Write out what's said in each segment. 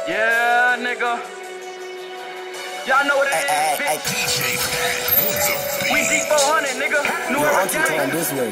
Yeah, nigga. Y'all know what it is, bitch. We D400, nigga. New Era gang. This way.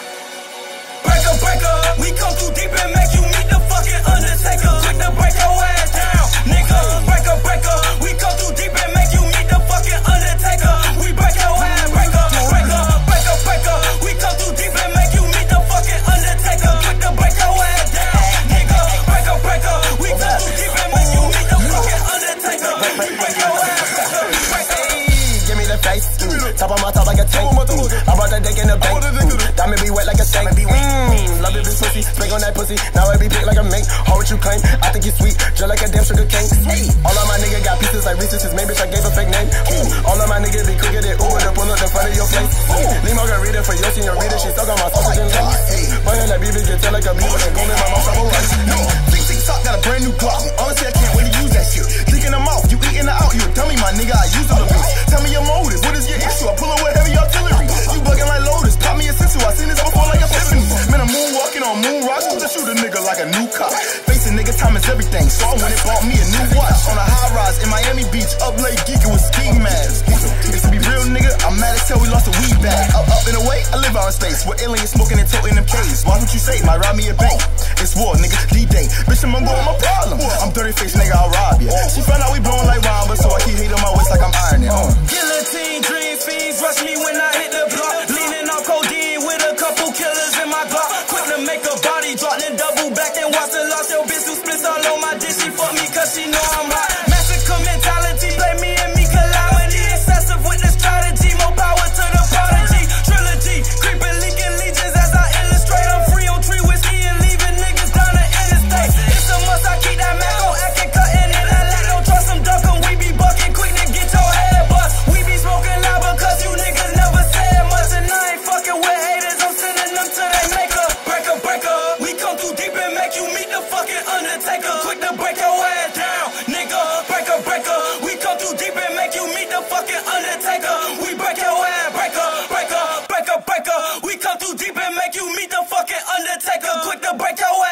Breaker, breaker, we come too deep and make you meet the fucking Undertaker. Quick to break your ass down, nigga. Breaker, breaker, we come too deep and make you meet the fucking Undertaker. We break your ass, breaker, breaker, breaker, breaker. We come too deep and make you meet the fucking Undertaker. Quick to break your ass down, nigga. Breaker, breaker, we come too deep and make you meet the fucking Undertaker. We break your ass, breaker, breaker. Give me the face, top on my top like a tank. I brought that dick in the bank. Diamond be wet like a stank. Love it, bitch pussy, spank on that pussy. Now I be big like a mink. Hold what you claim, I think you sweet, just like a damn sugar cane. All of my niggas got pieces like Reese's. His main bitch, I gave a fake name. All of my niggas be quicker than Uber to pull up the front of your face. Leave Margarita for your senorita, she stuck on my sausage and legs. Boy, that BB get tell like a beaver and go in my mouth trouble rice. TikTok got a brand new Glock. Honestly, I can't really use that shit. Thinking them off, you eating her out, you a dummy, my nigga. I use all the bitch. Tell me your motive, what is your issue? I pull up with heavy artillery. You bugging like Lotus, pop me a sensu. I seen this before like a epiphany. Man, I'm moonwalking on moon rocks, to shoot a nigga like a new cop. Facing nigga, time is everything, so I went and bought me a new watch. On a high rise in Miami Beach, up late geeking with ski masks. If to be real, nigga, I'm mad as hell we lost a weed bag. Up and away, I live out in space, where aliens smoking and toting them K's. Watch what you say, might rob me a bank. It's war, nigga, D-Day. Bitch, I'm going my problem. I'm dirty face, nigga, I'll rob ya. She found out we blowing like Robin, so I keep hating my waist like I'm ironing. Guillotine, dream fiends, rush me when I hit the block. Leaning off codeine with a couple killers in my Glock. Quick to make a body drop, then double back and watch the loss. Your bitch who splits all on my dish, she fuck me cause she know I'm hot. Massacre mentality, play me and me calamity. Excessive with the strategy, more power to the prodigy. Trilogy, creeping, leaking legions as I illustrate. I'm free on tree whiskey and leaving niggas down the interstate. It's a must, I keep that Mac on acting, cutting in that lat. Don't trust them, duck 'em, we be bucking quick to get your head bust. We be smoking loud because you niggas never said much. And I ain't fucking with haters, I'm sending them to their maker. Breaker, breaker, we come too deep and make you meet the fucking Undertaker. Quick to break your ass down, nigga. Breaker, breaker, we come too deep and make you meet the fucking Undertaker. We break your ass, breaker, breaker, breaker, breaker. We come too deep and make you meet the fucking Undertaker. Quick to break your ass.